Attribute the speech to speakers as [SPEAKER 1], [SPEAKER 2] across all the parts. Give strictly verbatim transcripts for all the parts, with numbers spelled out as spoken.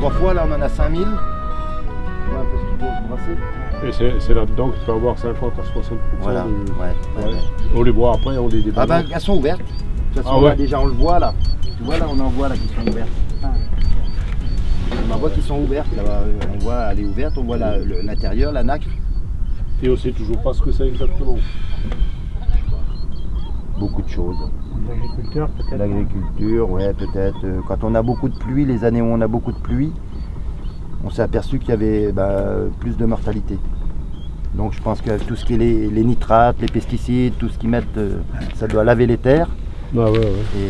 [SPEAKER 1] trois fois, là on en a cinq mille. On voit un peu ce qu'il faut se brasser.
[SPEAKER 2] Et c'est là-dedans que tu peux avoir cinquante à soixante pour cent.
[SPEAKER 1] Voilà,
[SPEAKER 2] de...
[SPEAKER 1] ouais, ouais,
[SPEAKER 2] ouais.
[SPEAKER 1] ouais.
[SPEAKER 2] On les voit après, on les déballe.
[SPEAKER 1] Ah ben, elles sont ouvertes. De toute façon,
[SPEAKER 2] Ah ouais.
[SPEAKER 1] là, déjà on le voit là. Tu vois là, on en voit là qui sont ouvertes. On en voit qui sont ouvertes, là, on voit elle est ouverte, on voit l'intérieur, la, la nacre.
[SPEAKER 2] Et on sait toujours pas ce que c'est exactement.
[SPEAKER 1] Beaucoup de choses.
[SPEAKER 3] L'agriculteur peut-être.
[SPEAKER 1] L'agriculture, ouais, peut-être. Quand on a beaucoup de pluie, les années où on a beaucoup de pluie, on s'est aperçu qu'il y avait bah, plus de mortalité. Donc je pense que tout ce qui est les, les nitrates, les pesticides, tout ce qu'ils mettent, ça doit laver les terres.
[SPEAKER 2] Ah ouais, ouais.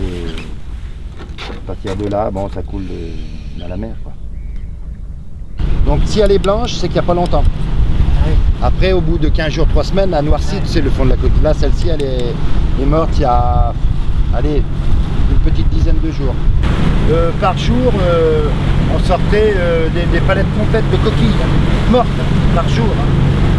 [SPEAKER 1] Et à partir de là, bon, ça coule de, dans la mer, quoi. Donc si elle est blanche, c'est qu'il n'y a pas longtemps.
[SPEAKER 3] Oui.
[SPEAKER 1] Après, au bout de quinze jours, trois semaines, la noircie, c'est le fond de la coquille. Là, celle-ci, elle est, est morte il y a, allez, une petite dizaine de jours. Euh, par jour, euh, on sortait euh, des, des palettes complètes de coquilles hein, mortes hein, par jour. Hein.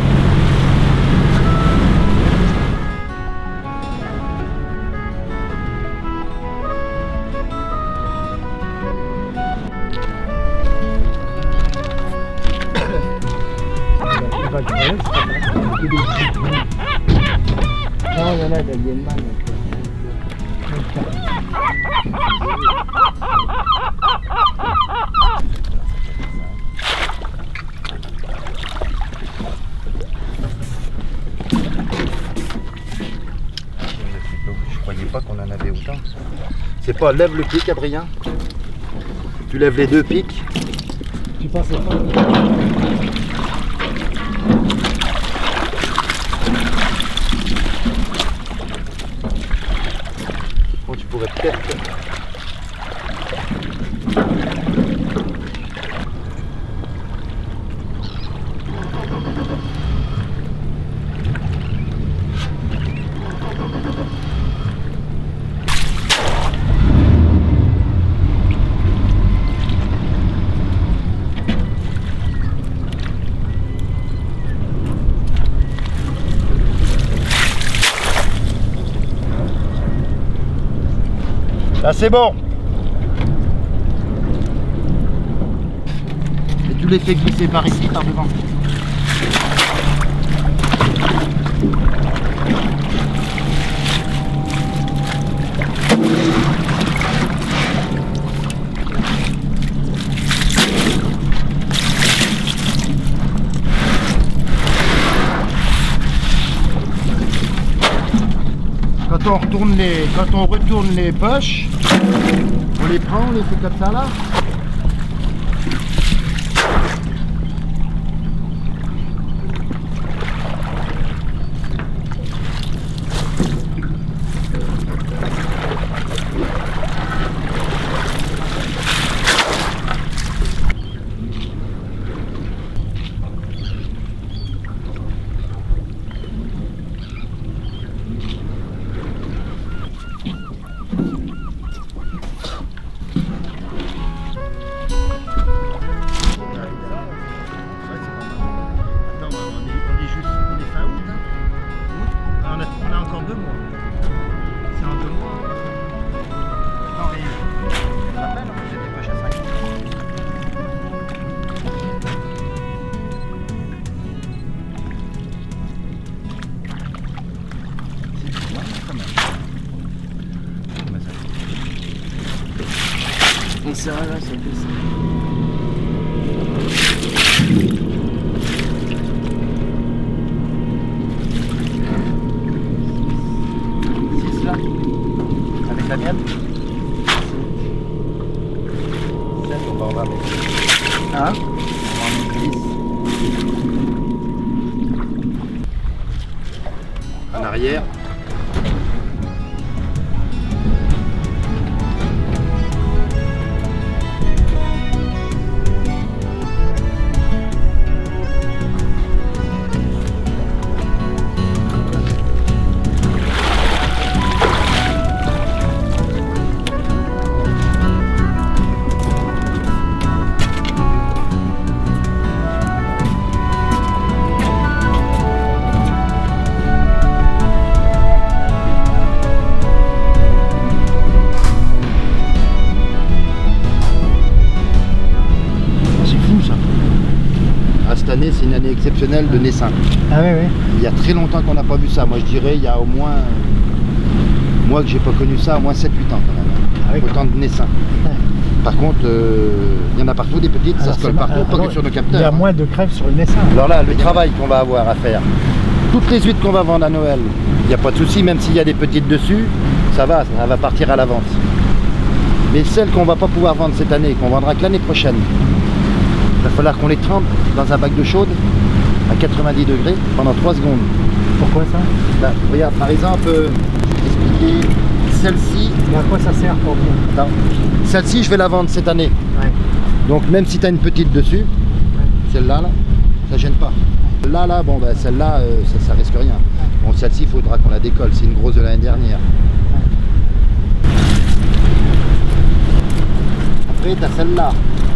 [SPEAKER 3] Non, il y en a des Yenman.
[SPEAKER 1] Je croyais pas qu'on en avait autant. C'est pas lève le pic, Adrien. Tu lèves les deux pics.
[SPEAKER 3] Tu pensais pas?
[SPEAKER 1] Bon, tu pourrais peut-être. Là c'est bon. Et tu les fais glisser par ici, par devant. Quand on retourne les, quand on retourne les poches, on les prend, on les fait comme ça là.
[SPEAKER 3] On sert là, c'est tout ça.
[SPEAKER 1] six là. Avec la mienne. sept, on va en mettre. Hein? On va en mettre dix. En arrière. année, c'est une année exceptionnelle de naissin.
[SPEAKER 3] Ah oui, oui.
[SPEAKER 1] Il y a très longtemps qu'on n'a pas vu ça. Moi, je dirais, il y a au moins, moi que j'ai pas connu ça, au moins sept huit ans quand même.
[SPEAKER 3] Ah oui,
[SPEAKER 1] autant de naissins.
[SPEAKER 3] Ouais.
[SPEAKER 1] Par contre, euh, il y en a partout des petites,
[SPEAKER 3] Alors,
[SPEAKER 1] ça se colle
[SPEAKER 3] c'est ma-
[SPEAKER 1] partout, pas
[SPEAKER 3] alors,
[SPEAKER 1] que sur nos
[SPEAKER 3] Il y a
[SPEAKER 1] capteurs.
[SPEAKER 3] moins de crèves sur le naissin.
[SPEAKER 1] Alors là, le travail qu'on va avoir à faire, toutes les huîtres qu'on va vendre à Noël, il n'y a pas de souci, même s'il y a des petites dessus, ça va, ça va partir à la vente. Mais celles qu'on va pas pouvoir vendre cette année, qu'on vendra que l'année prochaine, il va falloir qu'on les trempe dans un bac d'eau chaude à quatre-vingt-dix degrés pendant trois secondes.
[SPEAKER 3] Pourquoi ça?
[SPEAKER 1] Là, regarde, par exemple, euh, je vais expliquer, celle-ci,
[SPEAKER 3] Mais à quoi ça sert pour vous?
[SPEAKER 1] attends, celle-ci je vais la vendre cette année.
[SPEAKER 3] Ouais.
[SPEAKER 1] Donc même si tu as une petite dessus, celle-là, là, ça gêne pas. Là, là, bon, bah, celle-là, euh, ça, ça risque rien. Bon, celle-ci, il faudra qu'on la décolle. C'est une grosse de l'année dernière. Après, tu as celle-là.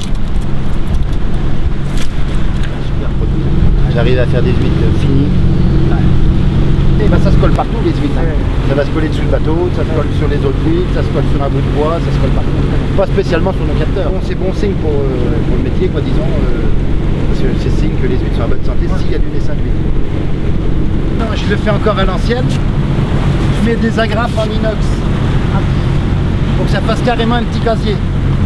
[SPEAKER 1] Super produit. J'arrive à faire des huîtres finies. Et bah, ça se colle partout, les huîtres.
[SPEAKER 3] Ouais.
[SPEAKER 1] Ça va se coller dessus le bateau, ça se colle sur les autres huîtres, ça se colle sur un bout de bois, ça se colle partout. Pas spécialement sur nos capteurs. Bon, c'est bon signe pour, euh, pour le métier, quoi, disons. Euh, parce que c'est signe que les huîtres sont en bonne santé s'il y a du naissin d'huîtres. Non, je le fais encore à l'ancienne. Je mets des agrafes en inox pour que ça fasse carrément un petit casier.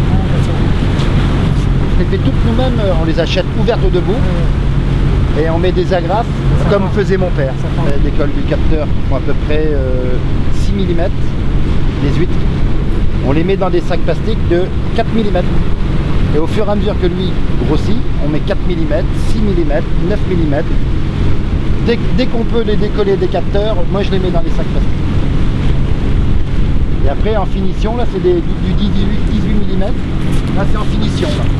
[SPEAKER 1] Je les fais toutes nous-mêmes, on les achète ouvertes au debout et on met des agrafes comme faisait mon père. Des cols du capteur qui font à peu près euh, six millimètres, les huîtres. On les met dans des sacs plastiques de quatre millimètres. Et au fur et à mesure que lui grossit, on met quatre millimètres, six millimètres, neuf millimètres. Dès, dès qu'on peut les décoller des capteurs, moi je les mets dans les sacs plastiques. Et après en finition, là c'est du dix-huit millimètres. Là c'est en finition. Là.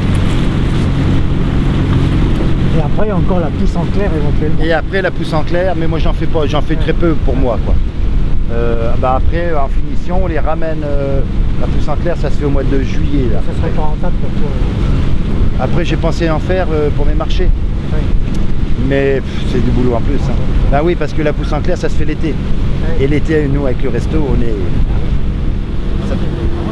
[SPEAKER 3] Et après, encore la pousse en clair éventuellement.
[SPEAKER 1] Et après la pousse en clair, mais moi j'en fais pas, j'en fais très peu pour moi, quoi. Euh, bah après en finition, on les ramène. Euh, la pousse en clair, ça se fait au mois de juillet. Là,
[SPEAKER 3] Ça serait pas rentable pour toi.
[SPEAKER 1] après j'ai pensé en faire euh, pour mes marchés.
[SPEAKER 3] Ouais.
[SPEAKER 1] Mais c'est du boulot en plus. Hein. Bah oui, parce que la pousse en clair, ça se fait l'été.
[SPEAKER 3] Ouais.
[SPEAKER 1] Et l'été, nous avec le resto, on est. Ça fait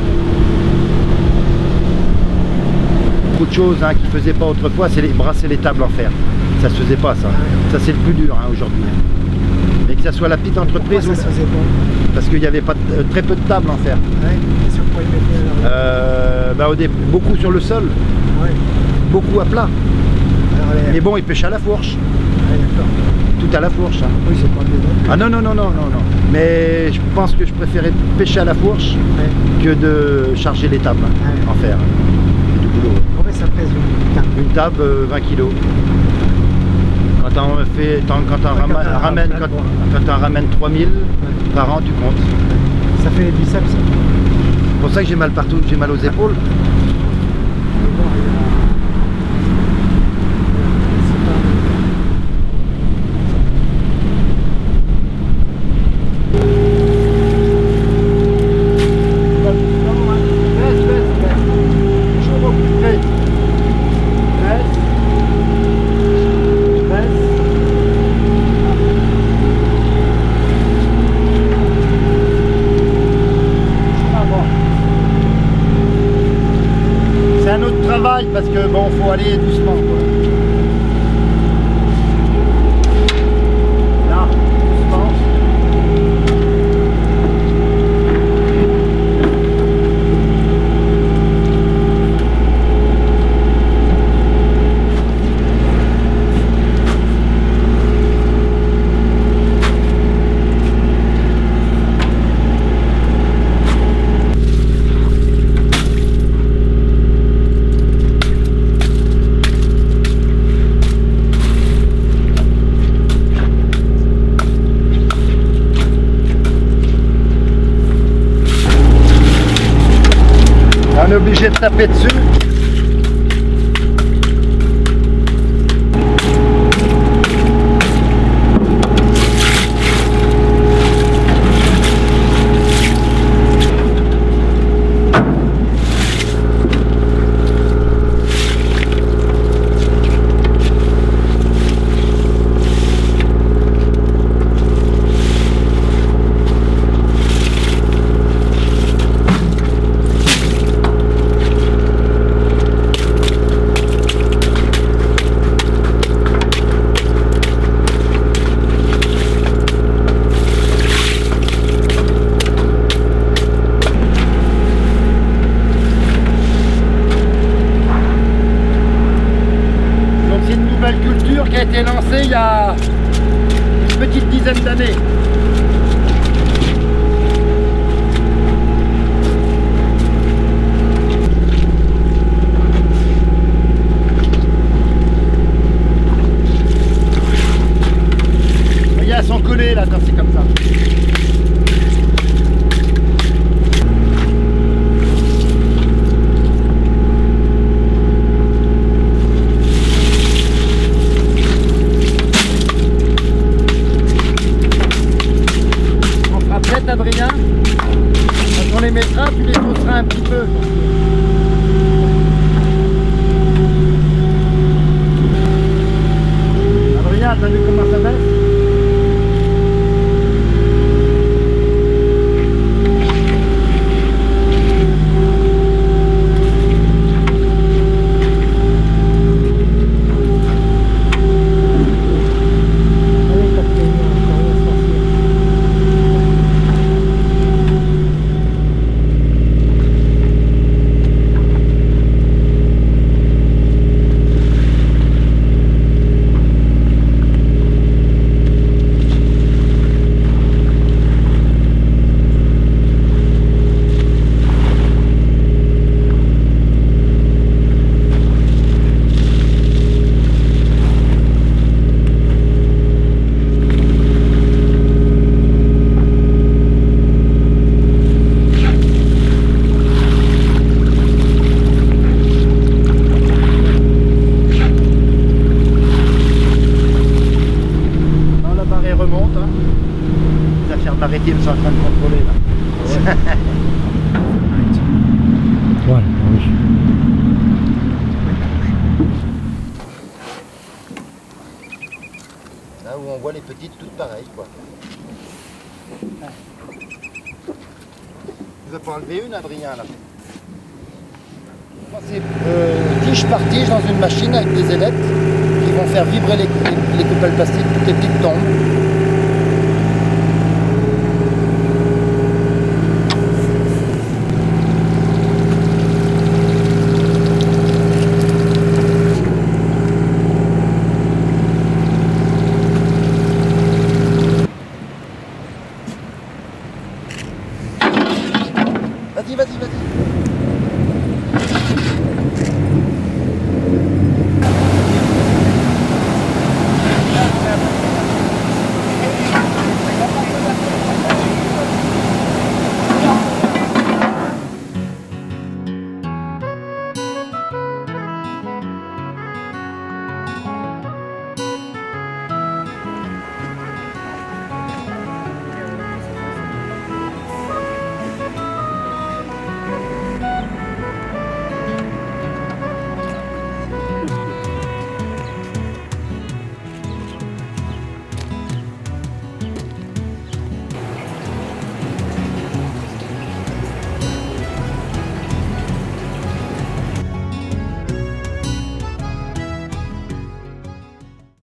[SPEAKER 1] beaucoup de choses hein, qu'ils ne faisaient pas autrefois, c'est les brasser les tables en fer. Ça se faisait pas ça. Ça c'est le plus dur hein, aujourd'hui. Mais que ça soit la petite entreprise,
[SPEAKER 3] Pourquoi ça se faisait pas?
[SPEAKER 1] parce qu'il n'y avait pas de- euh, très peu de tables en fer.
[SPEAKER 3] Ouais. Et sur quoi ils mettaient alors?
[SPEAKER 1] Euh, bah, au dé- beaucoup sur le sol,
[SPEAKER 3] Ouais.
[SPEAKER 1] beaucoup à plat.
[SPEAKER 3] Alors les...
[SPEAKER 1] Mais bon, ils pêchaient à la fourche.
[SPEAKER 3] Ouais, d'accord.
[SPEAKER 1] Tout à la fourche. Hein.
[SPEAKER 3] Oui, c'est pas le débat.
[SPEAKER 1] Ah non, non, non, non, non, non. Mais je pense que je préférais pêcher à la fourche
[SPEAKER 3] Ouais.
[SPEAKER 1] que de charger les tables hein,
[SPEAKER 3] Ouais.
[SPEAKER 1] en fer. C'est du boulot.
[SPEAKER 3] Combien ça pèse une table?
[SPEAKER 1] Une table, euh, vingt kilos. Quand on fait, quand on
[SPEAKER 3] Ouais, quand
[SPEAKER 1] rama-
[SPEAKER 3] t'as un
[SPEAKER 1] ramène,
[SPEAKER 3] plat de
[SPEAKER 1] quand,
[SPEAKER 3] bois.
[SPEAKER 1] quand on ramène trois mille par an, tu comptes.
[SPEAKER 3] Ça fait les biceps. Ça.
[SPEAKER 1] C'est pour ça que j'ai mal partout, j'ai mal aux épaules. C'est un autre travail parce que bon, faut aller doucement quoi. Là, doucement. On est obligé de taper dessus. aventure qui a été lancée il y a une petite dizaine d'années. Vous voyez, elles sont collées là quand c'est comme ça. Adrien, quand on les mettra, tu les tosseras un petit peu. Adrien, t'as vu comment ça baisse? Maritimes sont en train de contrôler là.
[SPEAKER 3] Voilà, oui.
[SPEAKER 1] Là où on voit les petites toutes pareilles quoi. Tu vas pas enlever une, Adrien là. C'est euh, tige par tige dans une machine avec des ailettes qui vont faire vibrer les, les, les coupelles plastiques, toutes les petites tombes.